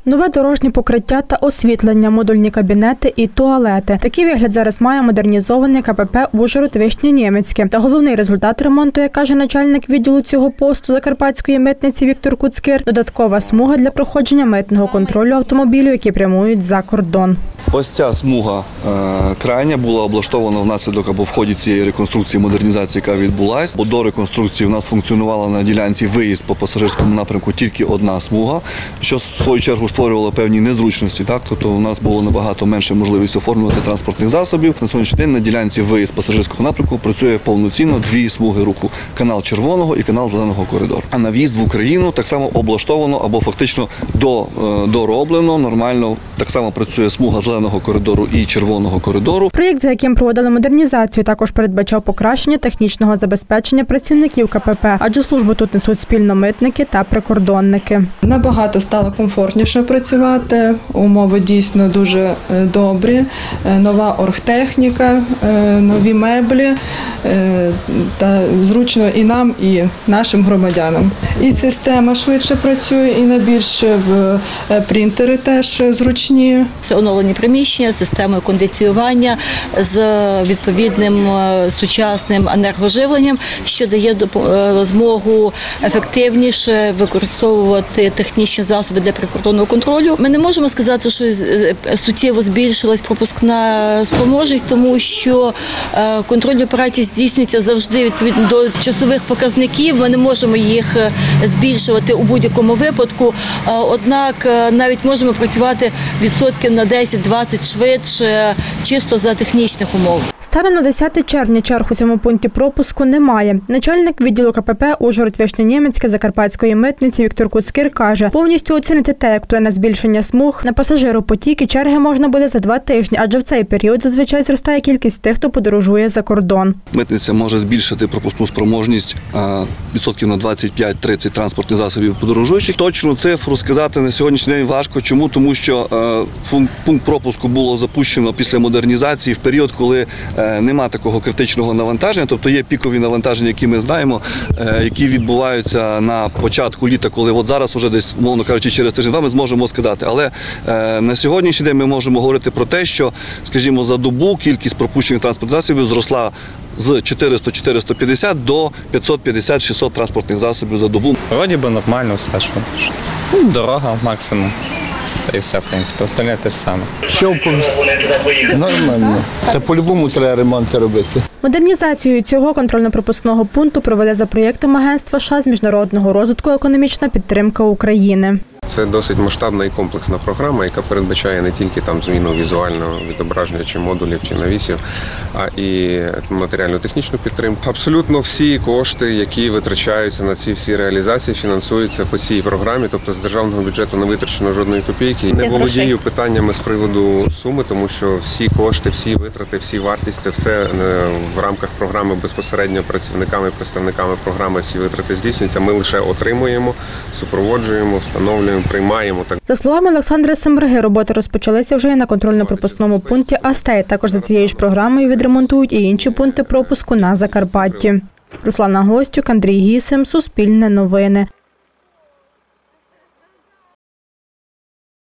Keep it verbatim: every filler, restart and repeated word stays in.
Нове дорожнє покриття та освітлення, модульні кабінети і туалети. Такий вигляд зараз має модернізований ка пе пе Ужгород-Вишнє-Нємецьке. Та головний результат ремонту, як каже начальник відділу цього посту Закарпатської митниці Віктор Куцкир – додаткова смуга для проходження митного контролю автомобілів, які прямують за кордон. Ось ця смуга е, крайня була облаштована внаслідок або в ході цієї реконструкції, модернізації, яка відбулася. Бо до реконструкції в нас функціонувала на ділянці виїзд по пасажирському напрямку тільки одна смуга, що в свою чергу створювало певні незручності. Так? Тобто у нас було набагато менше можливість оформлювати транспортних засобів. На сьогоднішній день на ділянці виїзд пасажирського напрямку працює повноцінно дві смуги руху – канал червоного і канал зеленого коридору. А на в'їзд в Україну так само облаштовано або фактично до, дороблено, нормально так само працює смуга зеленого коридору і червоного коридору. Проєкт, за яким проводили модернізацію, також передбачав покращення технічного забезпечення працівників ка пе пе, адже службу тут несуть спільно митники та прикордонники. Набагато стало комфортніше працювати, умови дійсно дуже добрі, нова оргтехніка, нові меблі, та зручно і нам, і нашим громадянам. І система швидше працює, і найбільше принтери теж зручні. Це оновлені приміщення з системою кондиціювання, з відповідним сучасним енергоживленням, що дає змогу ефективніше використовувати технічні засоби для прикордонного контролю. Ми не можемо сказати, що суттєво збільшилась пропускна спроможність, тому що контрольні операції здійснюються завжди відповідно до часових показників. Ми не можемо їх збільшувати у будь-якому випадку, однак навіть можемо працювати відсотків на десять-двадцять швидше, чисто за технічних умов. Станом на десяте червня черг у цьому пункті пропуску немає. Начальник відділу ка пе пе Ужгород-Вишнє-Нємецьке Закарпатської митниці Віктор Куцкир каже, повністю оцінити те, як вплине збільшення смуг на пасажиропотік і черги можна буде за два тижні, адже в цей період зазвичай зростає кількість тих, хто подорожує за кордон. Митниця може збільшити пропускну спроможність відсотків на двадцять п'ять-тридцять транспортних засобів подорожуючих. Точну цифру сказати на сьогоднішній день важко. Чому? Тому що пункт пропуску було запущено після модернізації в період, коли нема такого критичного навантаження, тобто є пікові навантаження, які ми знаємо, які відбуваються на початку літа, коли от зараз вже десь, умовно кажучи, через тиждень-два ми зможемо сказати. Але на сьогоднішній день ми можемо говорити про те, що, скажімо, за добу кількість пропущених транспортних засобів зросла з чотириста - чотириста п'ятдесят до п'ятсот п'ятдесят - шістсот транспортних засобів за добу. Вроді би нормально все, що ну, дорога максимум. Та і все, в принципі, остальне те ж саме. Що нормально. Та по-любому треба ремонти робити. Модернізацію цього контрольно-пропускного пункту проведе за проєктом агентства США з міжнародного розвитку «Економічна підтримка України». Це досить масштабна і комплексна програма, яка передбачає не тільки там зміну візуального відображення чи модулів, чи навісів, а і матеріально-технічну підтримку. Абсолютно всі кошти, які витрачаються на ці всі реалізації, фінансуються по цій програмі, тобто з державного бюджету не витрачено жодної копійки. Не володію питаннями з приводу суми, тому що всі кошти, всі витрати, всі вартість – це все в рамках програми безпосередньо працівниками, представниками програми всі витрати здійснюються. Ми лише отримуємо, супроводжуємо, встановлюємо, приймаємо. За словами Олександра Сембриги, роботи розпочалися вже і на контрольно-пропускному пункті Астей. Також за цією ж програмою відремонтують і інші пункти пропуску на Закарпатті. Руслана Гостюк, Андрій Гісим, Суспільне новини.